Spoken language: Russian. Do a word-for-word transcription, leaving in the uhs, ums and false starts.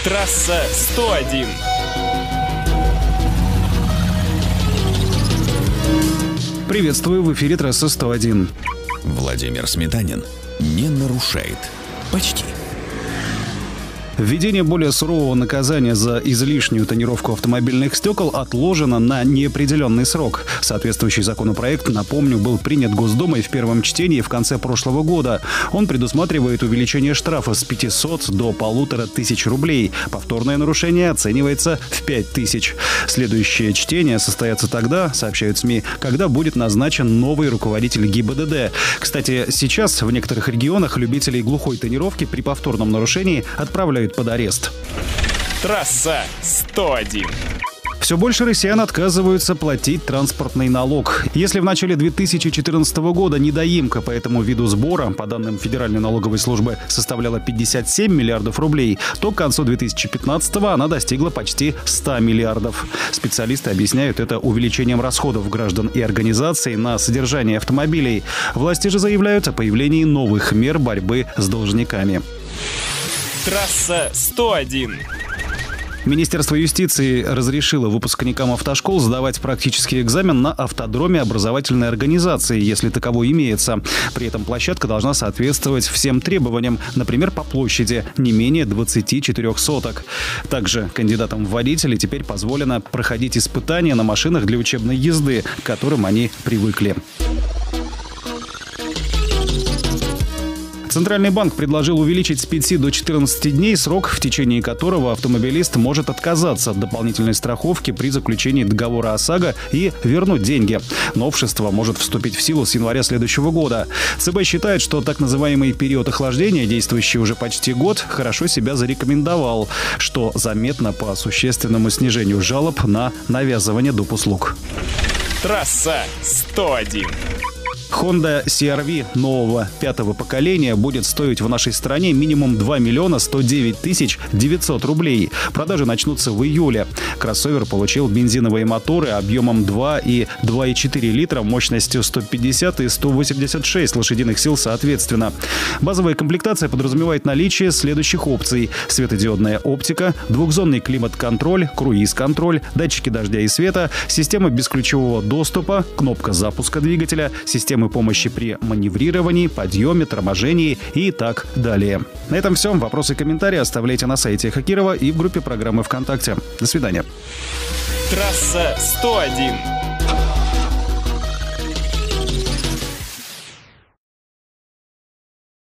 Трасса сто один. Приветствую, в эфире Трасса сто один. Владимир Сметанин не нарушает. Почти. Введение более сурового наказания за излишнюю тонировку автомобильных стекол отложено на неопределенный срок. Соответствующий законопроект, напомню, был принят Госдумой в первом чтении в конце прошлого года. Он предусматривает увеличение штрафа с пятисот до полутора тысяч рублей. Повторное нарушение оценивается в пять тысяч. Следующее чтение состоится тогда, сообщают СМИ, когда будет назначен новый руководитель ГИБДД. Кстати, сейчас в некоторых регионах любителей глухой тонировки при повторном нарушении отправляют под арест. Трасса сто один. Все больше россиян отказываются платить транспортный налог. Если в начале две тысячи четырнадцатого года недоимка по этому виду сбора, по данным Федеральной налоговой службы, составляла пятьдесят семь миллиардов рублей, то к концу две тысячи пятнадцатого она достигла почти ста миллиардов. Специалисты объясняют это увеличением расходов граждан и организаций на содержание автомобилей. Власти же заявляют о появлении новых мер борьбы с должниками. Трасса сто один. Министерство юстиции разрешило выпускникам автошкол сдавать практический экзамен на автодроме образовательной организации, если таковой имеется. При этом площадка должна соответствовать всем требованиям, например, по площади не менее двадцати четырёх соток. Также кандидатам в водители теперь позволено проходить испытания на машинах для учебной езды, к которым они привыкли. Центральный банк предложил увеличить с пяти до четырнадцати дней срок, в течение которого автомобилист может отказаться от дополнительной страховки при заключении договора ОСАГО и вернуть деньги. Новшество может вступить в силу с января следующего года. ЦБ считает, что так называемый период охлаждения, действующий уже почти год, хорошо себя зарекомендовал, что заметно по существенному снижению жалоб на навязывание доп. Услуг. Трасса сто один. Honda си ар ви нового пятого поколения будет стоить в нашей стране минимум два миллиона сто девять тысяч девятьсот рублей. Продажи начнутся в июле. Кроссовер получил бензиновые моторы объемом два и два и четыре литра, мощностью сто пятьдесят и сто восемьдесят шесть лошадиных сил соответственно. Базовая комплектация подразумевает наличие следующих опций: светодиодная оптика, двухзонный климат-контроль, круиз-контроль, датчики дождя и света, система бесключевого доступа, кнопка запуска двигателя, система помощи при маневрировании, подъеме, торможении и так далее. На этом все. Вопросы и комментарии оставляйте на сайте Хакирова и в группе программы ВКонтакте. До свидания. Трасса сто один.